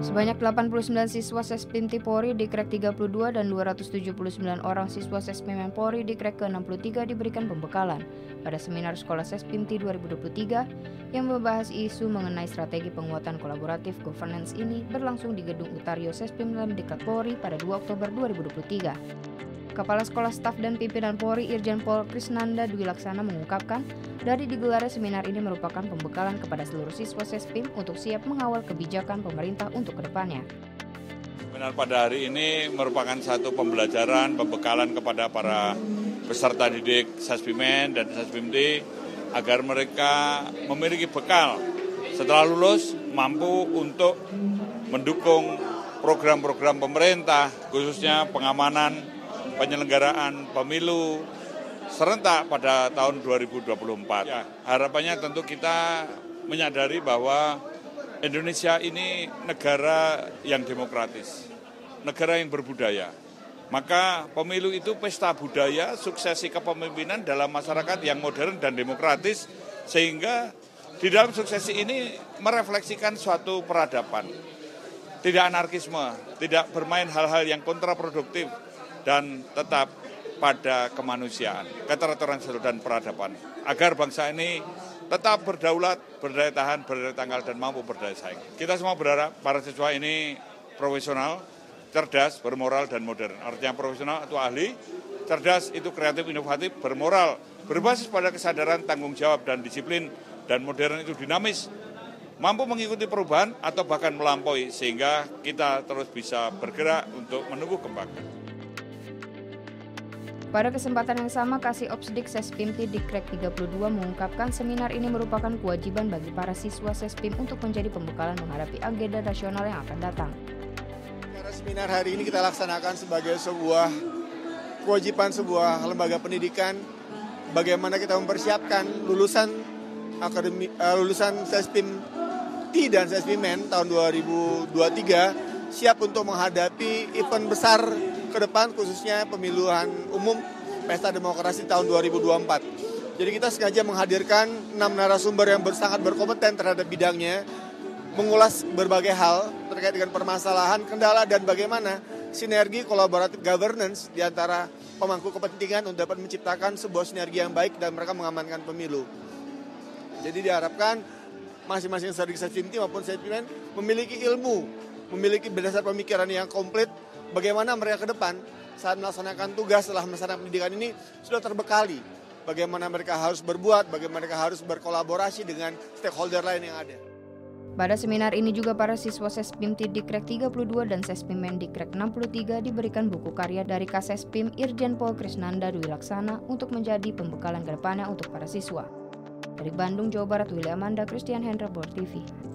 Sebanyak 89 siswa Sespim Polri Dikrek 32 dan 279 orang siswa Sespim Polri Dikrek ke-63 diberikan pembekalan pada seminar Sekolah Sespim 2023 yang membahas isu mengenai strategi penguatan kolaboratif governance ini berlangsung di Gedung Utario Sespim Dikrek Polri pada 2 Oktober 2023. Kepala Sekolah Staf dan Pimpinan Polri Irjen Pol Krisnanda Dwi Laksana mengungkapkan, dari digelarnya seminar ini merupakan pembekalan kepada seluruh siswa Sespim untuk siap mengawal kebijakan pemerintah untuk kedepannya. Seminar pada hari ini merupakan satu pembelajaran, pembekalan kepada para peserta didik Sespimen dan Sespimd agar mereka memiliki bekal setelah lulus mampu untuk mendukung program-program pemerintah, khususnya pengamanan penyelenggaraan pemilu serentak pada tahun 2024. Ya, harapannya tentu kita menyadari bahwa Indonesia ini negara yang demokratis, negara yang berbudaya. Maka pemilu itu pesta budaya, suksesi kepemimpinan dalam masyarakat yang modern dan demokratis, sehingga di dalam suksesi ini merefleksikan suatu peradaban. Tidak anarkisme, tidak bermain hal-hal yang kontraproduktif, dan tetap pada kemanusiaan, keteraturan dan peradaban, agar bangsa ini tetap berdaulat, berdaya tahan, berdaya tanggal, dan mampu berdaya saing. Kita semua berharap para siswa ini profesional, cerdas, bermoral, dan modern. Artinya profesional itu ahli, cerdas itu kreatif, inovatif, bermoral, berbasis pada kesadaran, tanggung jawab, dan disiplin, dan modern itu dinamis, mampu mengikuti perubahan atau bahkan melampaui, sehingga kita terus bisa bergerak untuk menumbuh kembangkan. Pada kesempatan yang sama, Kasih Opsdik Sespim Dikrek 32 mengungkapkan seminar ini merupakan kewajiban bagi para siswa Sespim untuk menjadi pembekalan menghadapi agenda nasional yang akan datang. Seminar hari ini kita laksanakan sebagai sebuah kewajiban sebuah lembaga pendidikan, bagaimana kita mempersiapkan lulusan Sespim T dan Sespimen tahun 2023 siap untuk menghadapi event besar ke depan, khususnya pemilihan umum Pesta Demokrasi tahun 2024. Jadi kita sengaja menghadirkan 6 narasumber yang sangat berkompeten terhadap bidangnya, mengulas berbagai hal terkait dengan permasalahan, kendala, dan bagaimana sinergi kolaboratif governance di antara pemangku kepentingan untuk dapat menciptakan sebuah sinergi yang baik dan mereka mengamankan pemilu. Jadi diharapkan masing-masing Sespim maupun Sespimen memiliki ilmu, memiliki dasar pemikiran yang komplit, bagaimana mereka ke depan saat melaksanakan tugas setelah melaksanakan pendidikan ini sudah terbekali. Bagaimana mereka harus berbuat, bagaimana mereka harus berkolaborasi dengan stakeholder lain yang ada. Pada seminar ini juga para siswa Sespim Dikrek 32 dan Sespimen Dikrek 63 diberikan buku karya dari Kasespim Irjen Pol Krisnanda Dwi Laksana untuk menjadi pembekalan ke depannya untuk para siswa. Dari Bandung, Jawa Barat, Willy Amanda, Christian Hendra, Bor TV.